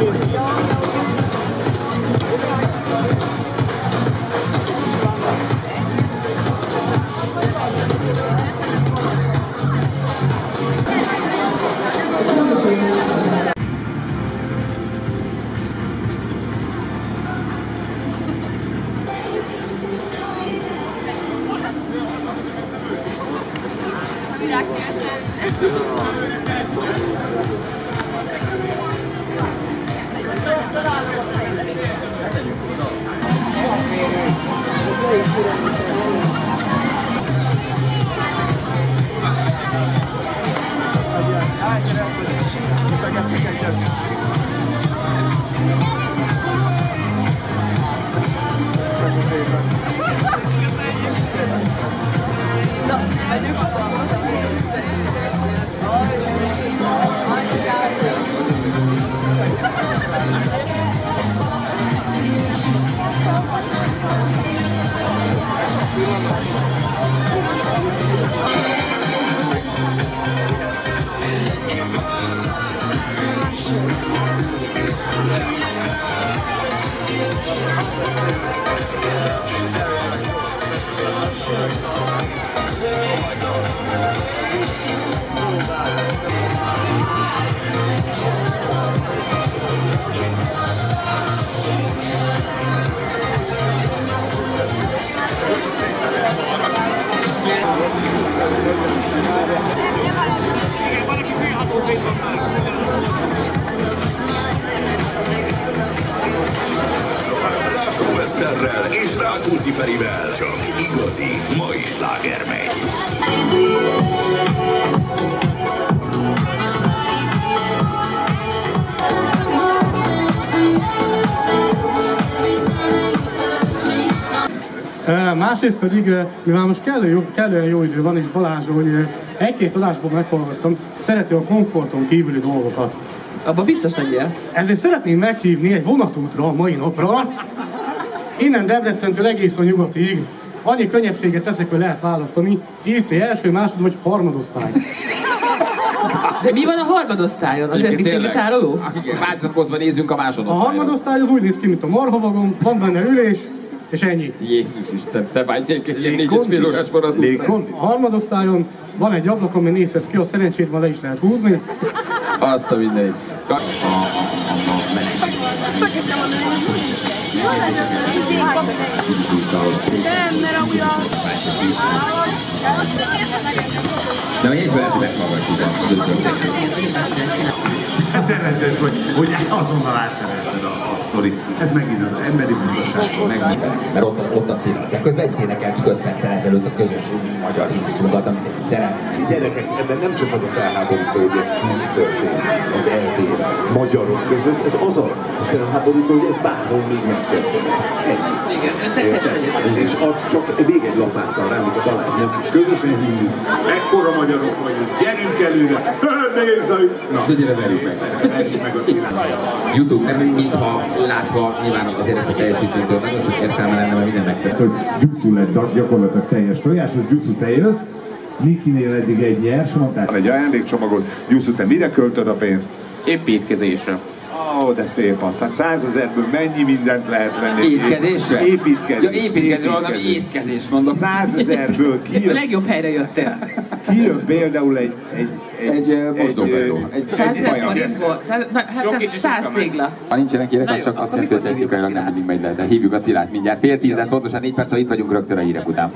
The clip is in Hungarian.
Eszterrel és Rákóczi Ferivel csak igazi mai sláger megy. Másrészt pedig, mivel most kellően jó idő van, és Balázs, hogy egy-két adásból meghallgattam, szereti a komforton kívüli dolgokat. Abba biztos legyél. Ezért szeretném meghívni egy vonatútra a mai napra. Innen Debrecentől egészen nyugatig. Annyi könnyebbséget teszek, hogy lehet választani. IC első, másod vagy harmadosztály. De mi van a harmadosztályon? Azért biciklitároló? Igen, váltakozva nézzünk a másodosztályon. A harmadosztály az úgy néz ki, mint a marhavagon, van benne ülés, és ennyi. Jézus Isten, te vágynék egy ilyen 4,5 órás vonatútra. A harmadosztályon van egy ablak, ami nézhetsz ki, a szerencsét van le is lehet húzni. Azt a mindenit. Nem, mert amúgy a... De a hétfőleti meghallgatjuk ezt az ötletet. Termetes, hogy azonnal átterelted a sztorit. Ez megint az emberi mutasságban megint. Mert ott a cél. De közben egy énekeltük 5 perccel ezelőtt a közös magyar himnuszunkat, amit egy szeretnénk. Gyerekek, ebben nem csak az a felháborító, hogy ez így történt az eltére magyarok között, ez az a felháborító, hogy ez bárhol még megtörténik. Ennyi. Érted? És az csak még egy lapáttal rá, mint a Balázs, nem? Közösen himnusz. Ekkora magyarok vagyunk, gyerünk előre! Nézd! Na, de gyere, verjük meg. Verjük meg a címet. YouTube, nem mintha látva nyilván azért ezt a teljesítménytől nagyon sok értelme lenne, mert minden megtett. Hogy Gyuszu lett gyakorlatilag teljes tojás, hogy Gyuszu te jössz, Nikinél eddig egy nyers, mondták egy ajándékcsomagot. Gyuszu, te mire költöd a pénzt? Építkezésre. Ó, de szép az. Hát 100 000-ből mennyi mindent lehet venni? Étkezésre? Építkezés. Ja, építkezésre, valami étkezés mondom. 100 000-ből A legjobb helyre jöttél. kijön például egy mosdóbedó. Egy 100 000 forintból. Hát 100 tégla. Ha nincsenek hírek, az csak azt jelenti, hogy technikailag nem mindig megy le, de hívjuk a Cilát mindjárt. 9:30 lesz, pontosan 4 perc, itt vagyunk rögtön a hírek után.